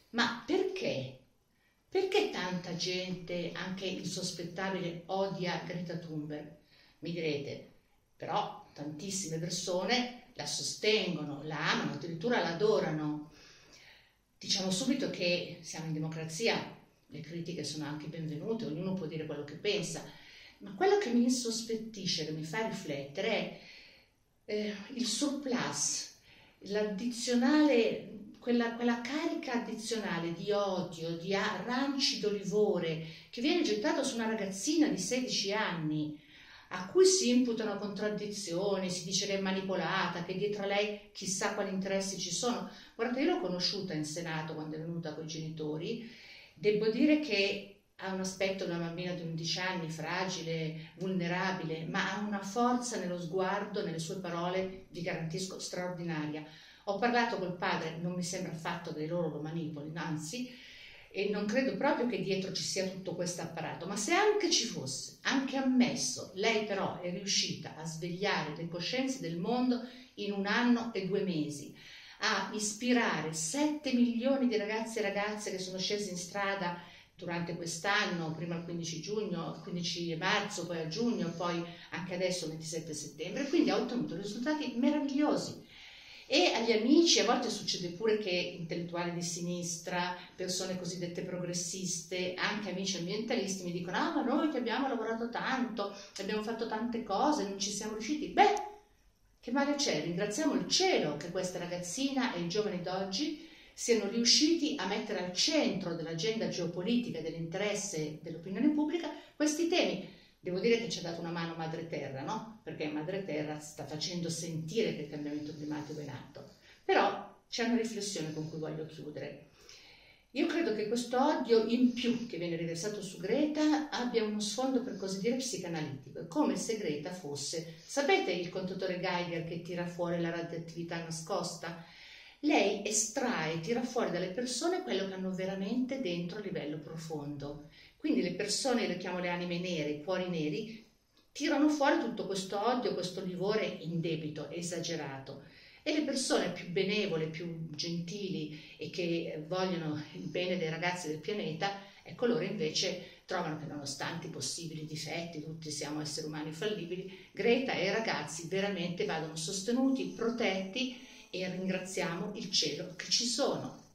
Ma perché? Perché tanta gente, anche insospettabile, odia Greta Thunberg? Mi direte, però tantissime persone la sostengono, la amano, addirittura la adorano. Diciamo subito che siamo in democrazia, le critiche sono anche benvenute, ognuno può dire quello che pensa, ma quello che mi insospettisce, che mi fa riflettere è il surplus, l'addizionale, quella carica addizionale di odio, di aranci d'olivore che viene gettato su una ragazzina di 16 anni a cui si imputano contraddizioni, si dice che è manipolata, che dietro a lei chissà quali interessi ci sono. Guarda, io l'ho conosciuta in Senato quando è venuta con i genitori, devo dire che ha un aspetto di una bambina di 11 anni, fragile, vulnerabile, ma ha una forza nello sguardo, nelle sue parole, vi garantisco, straordinaria. Ho parlato col padre, non mi sembra affatto che loro lo manipolino, anzi, e non credo proprio che dietro ci sia tutto questo apparato, ma se anche ci fosse, anche ammesso, lei però è riuscita a svegliare le coscienze del mondo in 1 anno e 2 mesi, a ispirare 7 milioni di ragazzi e ragazze che sono scesi in strada durante quest'anno, prima il 15 giugno, il 15 marzo, poi a giugno, poi anche adesso il 27 settembre, quindi ha ottenuto risultati meravigliosi. E agli amici a volte succede pure che intellettuali di sinistra, persone cosiddette progressiste, anche amici ambientalisti mi dicono: ah, ma noi che abbiamo lavorato tanto, abbiamo fatto tante cose, non ci siamo riusciti. Beh, che male c'è? Ringraziamo il cielo che questa ragazzina e i giovani d'oggi siano riusciti a mettere al centro dell'agenda geopolitica e dell'interesse dell'opinione pubblica questi temi. Devo dire che ci ha dato una mano Madre Terra, no? Perché Madre Terra sta facendo sentire che il cambiamento climatico è in atto. Però c'è una riflessione con cui voglio chiudere. Io credo che questo odio in più che viene riversato su Greta abbia uno sfondo, per così dire, psicanalitico. È come se Greta fosse, sapete, il contatore Geiger che tira fuori la radioattività nascosta? Lei estrae, tira fuori dalle persone quello che hanno veramente dentro a livello profondo. Quindi le persone, le chiamo le anime nere, i cuori neri, tirano fuori tutto questo odio, questo livore indebito, esagerato. E le persone più benevole, più gentili e che vogliono il bene dei ragazzi del pianeta, ecco, loro invece trovano che nonostante i possibili difetti, tutti siamo esseri umani fallibili, Greta e i ragazzi veramente vadano sostenuti, protetti, e ringraziamo il cielo che ci sono.